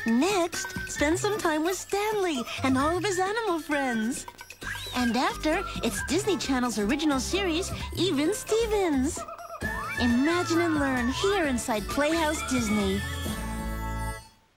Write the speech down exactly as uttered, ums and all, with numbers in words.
Next, spend some time with Stanley and all of his animal friends. And after, it's Disney Channel's original series, Even Stevens. Imagine and learn here inside Playhouse Disney.